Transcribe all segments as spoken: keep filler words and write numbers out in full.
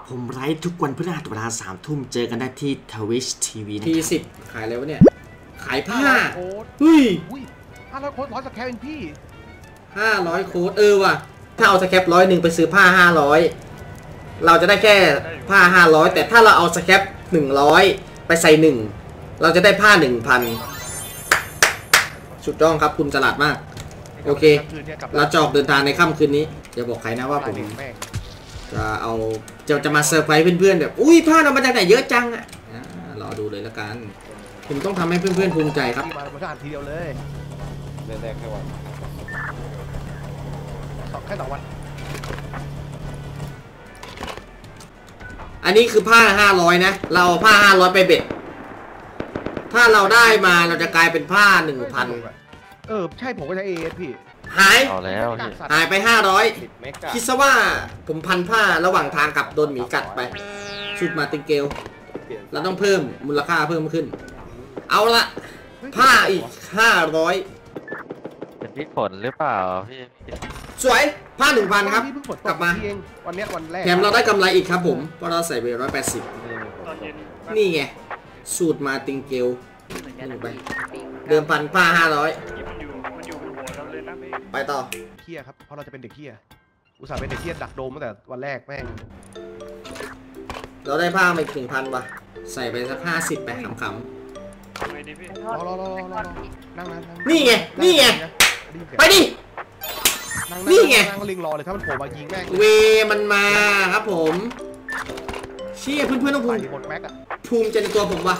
ผมไลฟ์ทุกวันพฤหัสเวลาสามทุ่มเจอกันได้ที่ Twitch ที วี นะทีครับสิบขายอะไรวะเนี่ยขายผ้าโค้ดเฮ้ยอุ้ยห้าร้อยโค้ดร้อยสแครเป็นพี่ห้าร้อยโค้ดเออว่ะถ้าเอาสแครปร้อยหนึ่งไปซื้อผ้าห้าร้อยเราจะได้แค่ผ้าห้าร้อยแต่ถ้าเราเอาสแครปหนึ่งร้อยไปใส่หนึ่งเราจะได้ผ้าหนึ่งพันสุดยอดครับคุณฉลาดมากโอเคเราจะออกเดินทางในค่ำคืนนี้อย่าบอกใครนะว่าผมจะเอาจะจะมาเซอร์ไพรส์เพื่อนๆแบบอุ้ยผ้าเรามาจากไหนเยอะจังอ่ะรอดูเลยละกันผมต้องทำให้เพื่อนๆภูมิใจครับมาบนทหารทีเดียวเลยแรกๆแค่วันสองแค่สองวันอันนี้คือผ้าห้าร้อยนะเราเอาผ้าห้าร้อยไปเบ็ดถ้าเราได้มาเราจะกลายเป็นผ้า หนึ่งพันเออใช่ผมก็ใช้ เอ เอส พี่หายเอาแล้วหายไปห้าร้อยสิบเมกะคิดซะว่าผมพันผ้าระหว่างทางกลับโดนหมีกัดไปชุดมาติงเกลเราต้องเพิ่มมูลค่าเพิ่มขึ้นเอาละผ้าอีกห้าร้อยเป็นพี่ผลหรือเปล่าพี่สวยผ้า หนึ่งพัน ครับกลับมาวันนี้วันแรกแถมเราได้กำไรอีกครับผมเพราะเราใส่ไปหนึ่งร้อยแปดสิบนี่ไงสูตรมาติงเกลไปเดิมพันผ้าห้าร้อยไปต่อเคี้ยครับเพราะเราจะเป็นเด็กเคี้ยอุตส่าห์เป็นเด็กเคี้ยดักโดมตั้งแต่วันแรกแม่งเราได้ผ้ามาอีกหนึ่งพันป่ะใส่ไปสักห้าสิบไปขำๆรอรอรอรอนั่งนั่งนี่ไงนี่ไงไปดินี่ไงนั่งลิงรอเลยถ้ามันโผล่มายิงแม่งเวมันมาครับผมเชี่ยเพื่อนๆต้องภูมิภูมิใจในตัวผมว่ะ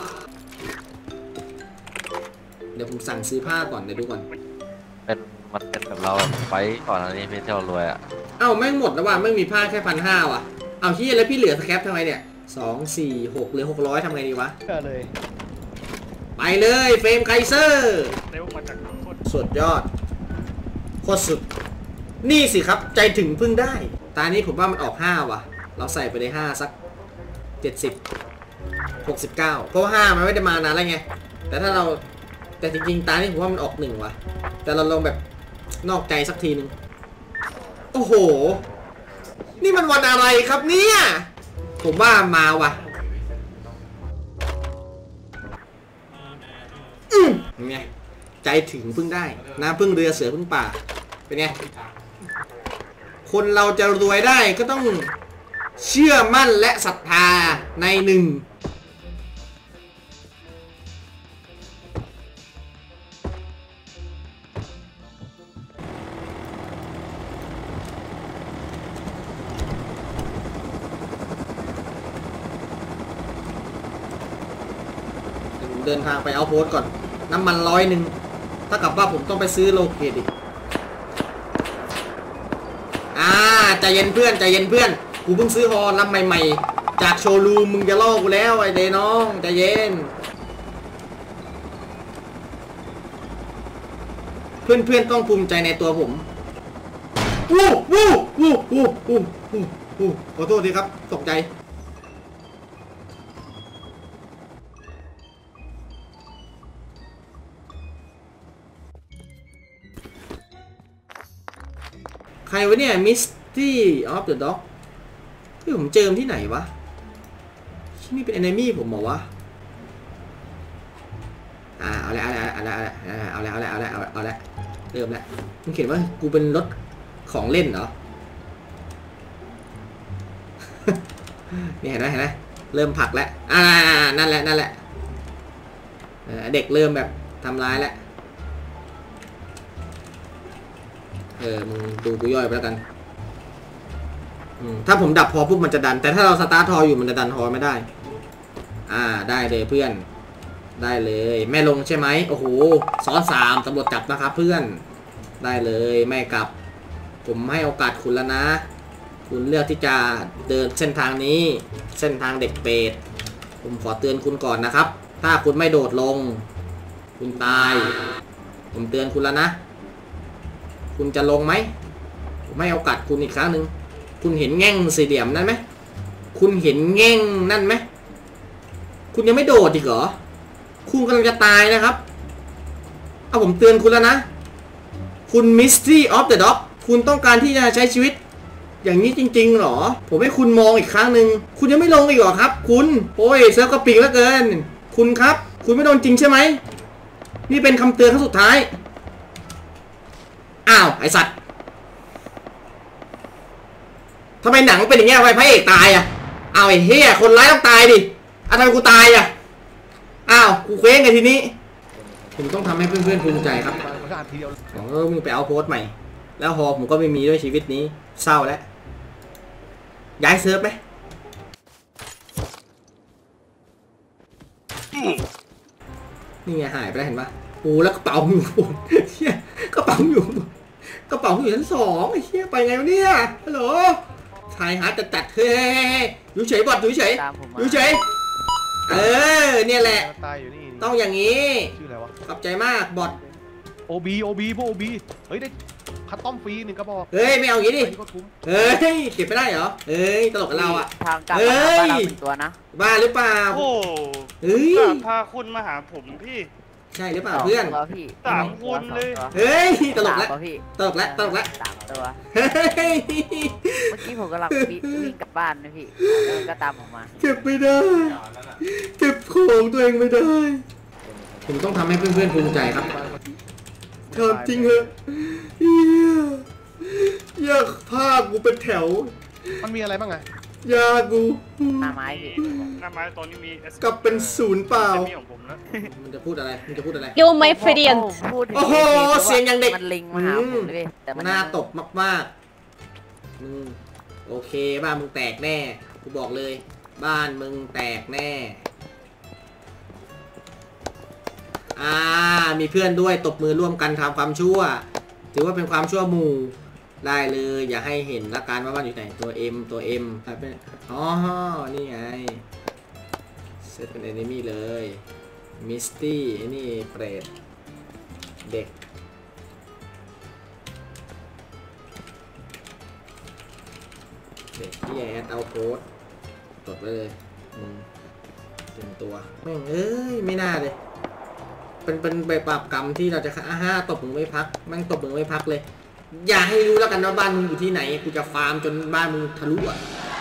เดี๋ยวผมสั่งซื้อผ้าก่อนเดี๋ยวดูก่อนเป็นมันเป็นแบบเราไปก่อนอันนี้เป็นที่เรารวยอ่ะเอ้าไม่หมดแล้วว่ะไม่มีผ้าแค่พันห้าว่ะเอาเชี่ยแล้วพี่เหลือสแคปทำไมเนี่ยสองสี่หกเหลือหกร้อยทำไงดีวะเลยไปเลยเฟรมไคเซอร์สุดยอดโคตรสุดนี่สิครับใจถึงพึ่งได้ตานี้ผมว่ามันออกห้าว่ะเราใส่ไปได้ห้าสักเจ็ดสิบหกสิบเก้าเพราะว่าห้ามันไม่ได้มานานแล้วไงแต่ถ้าเราแต่จริงๆตานี้ผมว่ามันออกหนึ่งว่ะแต่เราลองแบบนอกใจสักทีนึงโอ้โหนี่มันวันอะไรครับเนี่ยผมว่ามาว่ะอืมไงใจถึงพึ่งได้น้ำพึ่งเรือเสือพึ่งป่าเป็นไงคนเราจะรวยได้ก็ต้องเชื่อมั่นและศรัทธาในหนึ่งเดินทางไปเอาโพสก่อนน้ำมันร้อยหนึ่งถ้ากับว่าผมต้องไปซื้อโลเกตอีกอ่าใจเย็นเพื่อนใจเย็นเพื่อนกูเพิ่งซื้อฮอลำใหม่ๆจากโชว์รูมมึงจะล่อกูแล้วไอ้เดน้องใจเย็นเพื่อนๆต้องภูมิใจในตัวผมวู้วู้วู้วู้วู้วู้วู้ขอโทษทีครับตกใจใครวะเนี่ย Misty of the Dog ที่ผมเจอที่ไหนวะที่นี่เป็น enemy ผมเหรอวะอ่าเอาละเอาละเอาละเอาละเอาละเอาละเอาละเอาละเริ่มแล้วมึงเขียนว่ากูเป็นรถของเล่นเหรอ นี่เห็นไหมเห็นไหมเริ่มผลักแล้วอ่านั่นแหละนั่นแหละเด็กเริ่มแบบทำร้ายแล้วเออมึงดูกูย่อยไปแล้วกันถ้าผมดับพอปุ๊บมันจะดันแต่ถ้าเราสตาร์ททออยู่มันจะดันทอไม่ได้อ่าได้เลยเพื่อนได้เลยแม่ลงใช่ไหมโอ้โหซ้อนสามตำรวจจับนะครับเพื่อนได้เลยแม่กลับผมให้โอกาสคุณแล้วนะคุณเลือกที่จะเดินเส้นทางนี้เส้นทางเด็กเปรตผมขอเตือนคุณก่อนนะครับถ้าคุณไม่โดดลงคุณตายผมเตือนคุณแล้วนะคุณจะลงไหมผมให้โอกาสคุณอีกครั้งหนึ่งคุณเห็นแง่งสี่เหลี่ยมนั่นไหมคุณเห็นแง่งนั่นไหมคุณยังไม่โดดอีกเหรอคุณกำลังจะตายนะครับเอาผมเตือนคุณแล้วนะคุณ Misty of the Dog คุณต้องการที่จะใช้ชีวิตอย่างนี้จริงๆเหรอผมให้คุณมองอีกครั้งหนึ่งคุณยังไม่ลงอีกเหรอครับคุณโอ้ยเซิร์ฟกระปิงแล้วเกินคุณครับคุณไม่โดนจริงใช่ไหมนี่เป็นคำเตือนครั้งสุดท้ายอ้าวไอสัตว์ทำไมหนังเป็นอย่างเงี้ยทำไมพระเอกตายอ่ะอ้าวไอ้เหี้ยคนร้ายต้องตายดิอ่ะทำไมกูตายอ่ะอ้าวกูเคว้งไงทีนี้ผมต้องทำให้เพื่อนๆภูมิใจครับมันก็อ่านทีเดียวผมก็มึงไปเอาโพสต์ใหม่แล้วฮอผมก็ไม่มีด้วยชีวิตนี้เศร้าแล้วย้ายเซิร์ฟไหมนี่ไงหายไปแล้วเห็นปะโอ้แล้วกระเป๋าอยู่บนเชี่ยกระเป๋าอยู่กระเป๋าอยู่ชั้นสองไอ้เชี่ยไปไงวะเนี่ยฮัลโหลชายหาจัดจัดเฮ้ยอยู่เฉยบอดอยู่เฉยอยู่เฉยเออเนี่ยแหละตายอยู่นี่ต้องอย่างนี้ชื่ออะไรวะขอบใจมากบอดโอบีโอบีพวกโอบีเฮ้ยได้คัตต้อมฟรีหนึ่งกระบอกเฮ้ยไม่เอาอย่างนี้ดิอันนี้ก็คุ้มเฮ้ยเก็บไม่ได้เหรอเฮ้ยตลกกับเราอ่ะทางกลับมาหาบ้านเราเป็นตัวนะบ้าหรือเปล่าโอ้เฮ้ยกลับพาคุณมาหาผมพี่ใช่หรือเปล่าเพื่อนตัวพี่สามคนเลยเฮ้ยตลกแล้วสามตัวพี่ตลกแล้วตลกแล้วสามตัวเฮ้ยเมื่อกี้ผมกำลังวิ่งวิ่งกลับบ้านนะพี่แล้วมันก็ตามผมมาเก็บไม่ได้เก็บของตัวเองไม่ได้ ผมต้องทำให้เพื่อนๆภูมิใจครับทำจริงเหรอเหี้ยอยากพากูเป็นแถวมันมีอะไรบ้างไงยากูหน้าไม้พี่หน้าไม้ตอนนี้มี S กลับเป็นศูนย์เปล่ามีของผมนะมันจะพูดอะไรมันจะพูดอะไร You my friend พูดถึงโอ้โหเสียงอย่างเด็กมันลิงมาหาผมเลยพี่แต่มันหน้าตบมากๆมึงโอเคบ้านมึงแตกแน่กูบอกเลย บ้านมึงแตกแน่อ่ามีเพื่อนด้วยตบมือร่วมกันทำความชั่วถือว่าเป็นความชั่วหมู่ได้เลยอย่าให้เห็นละกันว่าบ้านอยู่ไหนตัว M ตัว M ครับเป็นอ๋อนี่ไงเซตเป็น enemy เลยมิสตี้นี่เปรตเด็กเด็กที่แอดเอาโพสตดไปเลยอืมเต็มตัวแม่งเอ้ยไม่น่าเลยเป็นเป็นใบบาปกรรมที่เราจะฆ่าห้าตบมึงไม่พักแม่งตบมึงไม่พักเลยอย่าให้รู้แล้วกันว่าบ้านมึงอยู่ที่ไหนกูจะฟาร์มจนบ้านมึงทะลุอ่ะ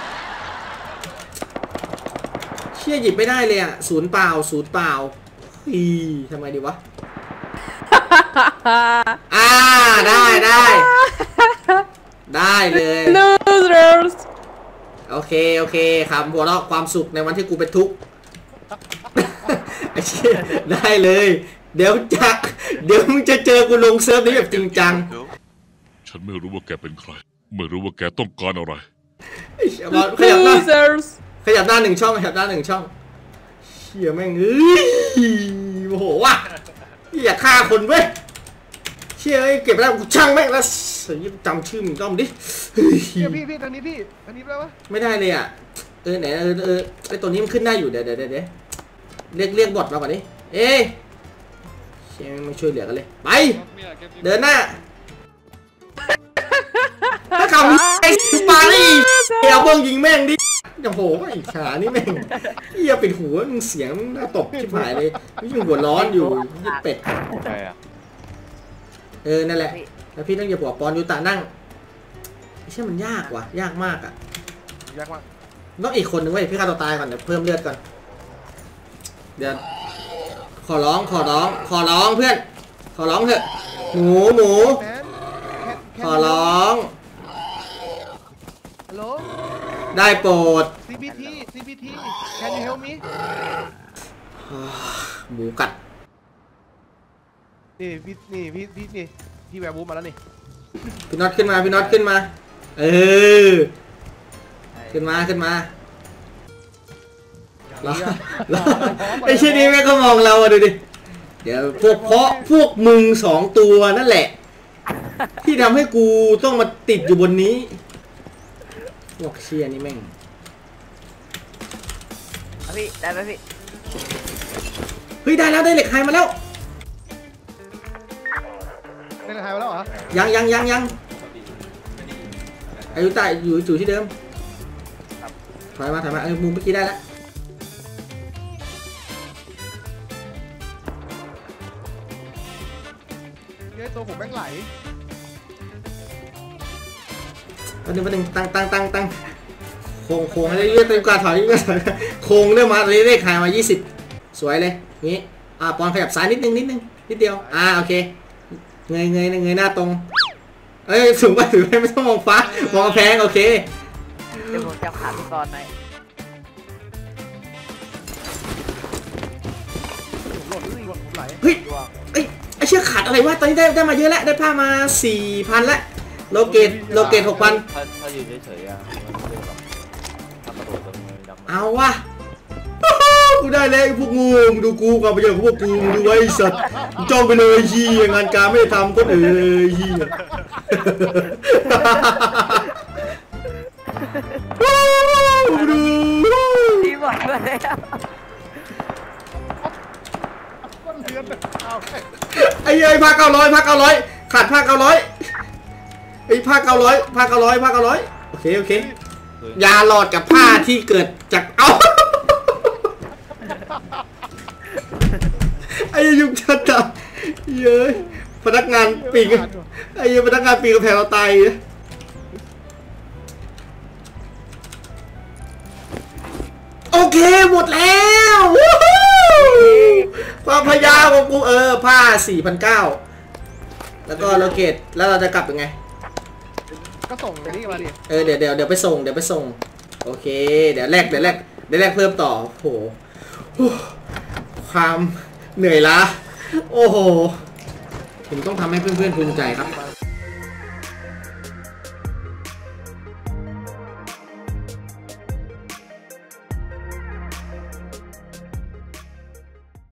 เชี่ยหยิบไม่ได้เลยอ่ะศูนย์เปล่าศูนย์เปล่าอีทำไมดีวะ อ่าได้ได้ได้เลย Losers โอเคโอเคครับหัวเราะความสุขในวันที่กูเป็นทุกข์ ไอ้เชี่ยได้เลยเดี๋ยวจะเดี๋ยวมึงจะเจอกูลงเซิร์ฟนี้แบบจริงจังฉันไม่รู้ว่าแกเป็นใครไม่รู้ว่าแกต้องการอะไรไอ้เชี่ยบอลขยับหน้า Losers ขยับหน้าหนึ่งช่องขยับหน้าหนึ่งช่องเชี่ยแม่งเอ้ยโอ้โหว่ะอย่าฆ่าคนเว้ยเชี่ยเอ้ยเก็บไปแล้วกูช่างแม่งแล้วจำชื่อมึงต้องดิพี่พี่พี่ทางนี้พี่ทางนี้ไปแล้ววะไม่ได้เลยอ่ะเออไหนเออเออไอตัวนี้มันขึ้นได้อยู่เดี๋ยวเดี๋ยวเดี๋ยวเรียกเรียกบอทมาก่อนดิเอ้ยเชี่ยไม่ช่วยเหลือกันเลยไปเดินหน้าถ้าเขาไอ้ปารีเดี๋ยวเบิ้งยิงแม่งดิโอ้โหไอ้ขานี่แม่งเหี้ยปิดหัวมึงเสียงน่าตกชิบหายเลยนี่มึงหัวร้อนอยู่ยี่เป็ดใช่อะเออนั่นแหละแล้วพี่ต้องอย่าปวดปอนยูตานั่งไม่ใช่มันยากว่ะยากมากอ่ะยากมากต้องอีกคนนึงไว้พี่ฆ่าตัวตายก่อนเดี๋ยวเพิ่มเลือดก่อนเดี๋ยวขอร้องขอร้องขอร้องเพื่อนขอร้องเถอะหมูหมูแมนขอร้องฮัลโหลได้โปรดซี บี ที ซี บี ที Can you help me หมูกัดนี่พี่นี่พี่พี่นี่พี่แวร์บูฟมาแล้วนี่พี่น็อตขึ้นมาพี่น็อตขึ้นมาเออขึ้นมาขึ้นมาเราเราไอ้เช่นนี้แม่ก็มองเราอะดูดิเดี๋ยวพวกเพราะพวกมึงสองตัวนั่นแหละที่ทำให้กูต้องมาติดอยู่บนนี้พวกเชียนี่แม่งเอาพี่ได้ไหมพี่เฮ้ยได้แล้วได้เหล็กไฮมาแล้วได้ราคามาแล้วเหรอยังยังยังยังอายุตายอยู่อยู่ที่เดิมถอยมาถอยมาเออมุมเมื่อกี้ได้แล้วเฮ้ยตัวผมแม่งไหลวันหนึ่งวันหนึ่งตั้งตั้งตั้งตั้งโค้งโค้งให้เรื่อยๆตึงกว่าถอยเรื่อยๆโค้งเริ่มมาเรื่อยๆขายมายี่สิบสวยเลยนี้อ่าปอนขยับซ้ายนิดนึงนิดนึงนิดเดียวอ่าโอเคเงยเงยเงยหน้าตรงเอ้ยสูงไปสูงไปไม่ต้องมองฟ้ามองกำแพงโอเคเดี๋ยวผมจับขาพี่กรณ์หน่อยผมหล่นเฮ้ยหล่นผมไหลเฮ้ยเอ้ยไอเชือกขาดอะไรวะตอนนี้ได้ได้มาเยอะแล้วได้ผ้ามาสี่พันแล้วโลเกตโลเกตหกพันถ้าถ้ายืนเฉยๆอ่ะมันไม่ได้หรอกถ้ากระโดดตรงมือดำเอาวะกูได้แล้วไอ้พวกงูมึงดูกูความประโยชน์ของพวกกูมึงดูไว้ไอ้สัตว์มึงจ้องไปเลยเหี้ยงานการไม่ได้ทำคนอื่นเลยเหี้ยดูพี่หมดไปแล้วก้นเดือนเอาไปไอ้เอ้ยผ้าเก้าร้อยผ้าเก้าร้อยขาดผ้าเก้าร้อยไอ้ผ้าเก้าร้อยผ้าเก้าร้อยผ้าเก้าร้อยโอเคโอเคยาหลอดกับผ้าที่เกิดจากเอ้าไอ้ยุงชัดจังเย้ยพนักงานปีกไอ้ยังพนักงานปีกกระแพงเราตายโอเคหมดแล้วความพยายามของกูเออผ้า สี่พันเก้าร้อย แล้วก็โลเกตแล้วเราจะกลับยังไงก็ส่งอันนี้มาดิเออเดี๋ยวเดี๋ยวเดี๋ยวไปส่งเดี๋ยวไปส่งโอเคเดี๋ยวแลกเดี๋ยวแลกเดี๋ยวแลกเพิ่มต่อโอ้โหความเหนื่อยล้าโอ้โหผมต้องทำให้เพื่อนๆภูมิใจครับ